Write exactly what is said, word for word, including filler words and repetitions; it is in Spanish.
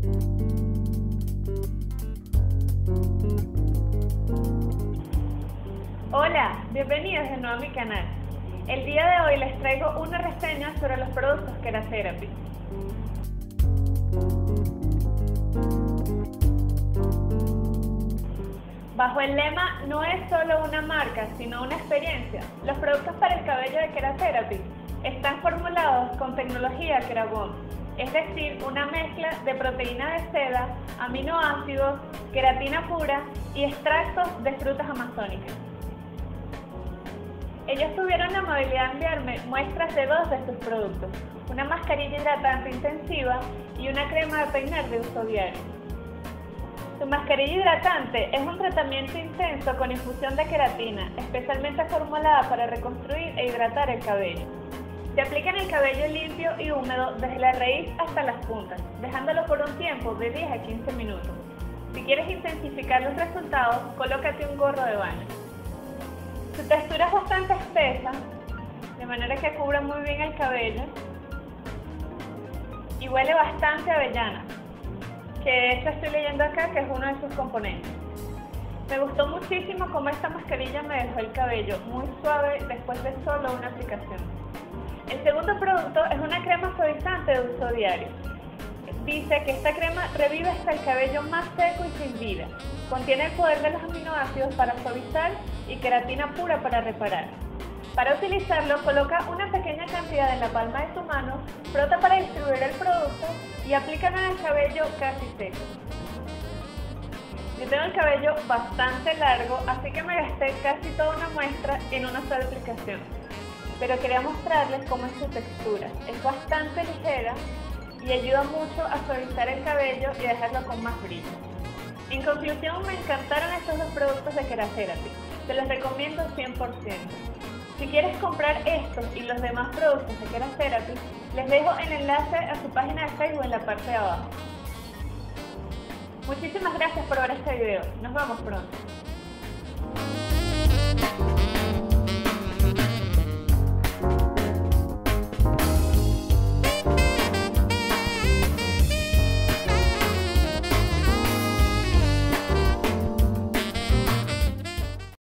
Hola, bienvenidos de nuevo a mi canal. El día de hoy les traigo una reseña sobre los productos Keratherapy. Bajo el lema "no es solo una marca, sino una experiencia", los productos para el cabello de Keratherapy están formulados con tecnología Kerabond, es decir, una mezcla de proteína de seda, aminoácidos, queratina pura y extractos de frutas amazónicas. Ellos tuvieron la amabilidad de enviarme muestras de dos de sus productos, una mascarilla hidratante intensiva y una crema de peinar de uso diario. Su mascarilla hidratante es un tratamiento intenso con infusión de queratina, especialmente formulada para reconstruir e hidratar el cabello. Se aplica en el cabello limpio y húmedo desde la raíz hasta las puntas, dejándolo por un tiempo de diez a quince minutos. Si quieres intensificar los resultados, colócate un gorro de baño. Su textura es bastante espesa, de manera que cubre muy bien el cabello, y huele bastante a avellana, que de hecho estoy leyendo acá que es uno de sus componentes. Me gustó muchísimo cómo esta mascarilla me dejó el cabello muy suave después de solo una aplicación. El segundo producto es una crema suavizante de uso diario. Dice que esta crema revive hasta el cabello más seco y sin vida. Contiene el poder de los aminoácidos para suavizar y queratina pura para reparar. Para utilizarlo, coloca una pequeña cantidad en la palma de tu mano, frota para distribuir el producto y aplícalo en el cabello casi seco. Yo tengo el cabello bastante largo, así que me gasté casi toda una muestra en una sola aplicación. Pero quería mostrarles cómo es su textura. Es bastante ligera y ayuda mucho a suavizar el cabello y a dejarlo con más brillo. En conclusión, me encantaron estos dos productos de Keratherapy. Te los recomiendo cien por ciento. Si quieres comprar estos y los demás productos de Keratherapy, les dejo el enlace a su página de Facebook en la parte de abajo. Muchísimas gracias por ver este video. Nos vemos pronto.